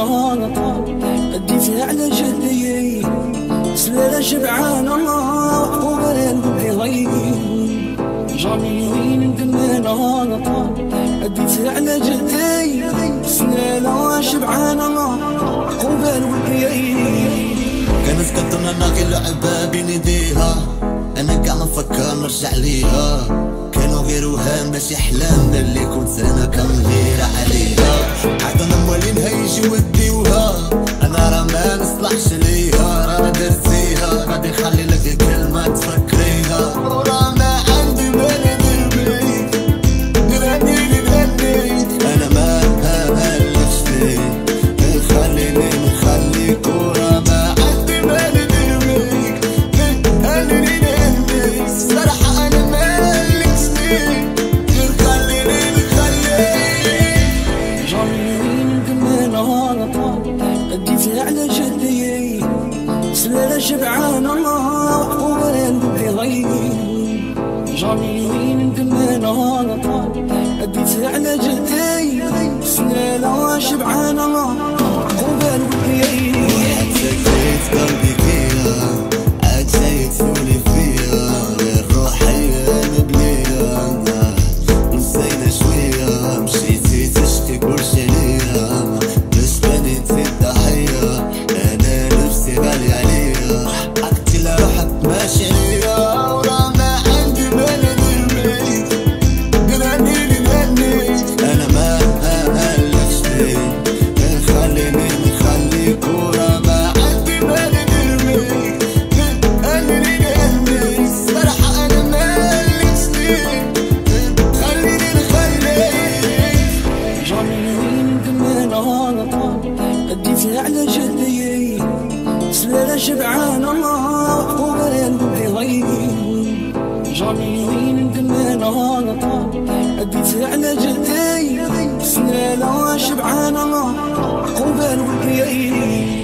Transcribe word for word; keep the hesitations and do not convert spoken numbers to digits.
نهار اديتها على جدي سلالة شبعان الله وقبل بدي غيري جميلين كل نهار اديتها على جدي سلالة شبعان الله وقبل بدي غيري. كانت كترنا ناقي لعبة بين ايديها انا قاع ما نفكر نرجع ليها كانوا غير وهام ماشي احلام اللي كنت انا كنغير عليها عاد انا موالينها يجي وديوها انا راه ما نصلحش ليها راه درتيها غادي نخلي لك كلمة تفكريها وراه ما عندي ما ندير بيك نغني لي نغني انا ما هلفش فيك خليني نخليك وراه ما عندي ما ندير بيك خليني نهديك الصراحة انا مالكش فيك غير خليني نخليك. جميلين كل نهار اديتها على جدي سلالة شبعان الله وقبل بدي غيري جميلين كل نهار اديتها على جدي سلالة شبعان الله وقبل بدي غيري. عاد سكيت قلبي فيها عاد سيتسولي فيها غير روحي انا بليها نسينا شوية مشيتي تشكي كلشي ليها باش بنيت الضحية انا نفسي غالي عليها حكيتي لروحك ماشي عليا وراه ما عندي ما ندير بيك غني لي نغني انا ما هلفش فيك غير خليني نخليك وراه ما عندي ما ندير بيك خليني نهديك الصراحة انا مالكش فيك خليني نخليك. جميلين كل نهار اديتها على جدي سلالة شبعان الله وقبل بدي غيري جميلين كل نهار اديتها على جدي سلالة شبعان الله وقبل بدي غيري.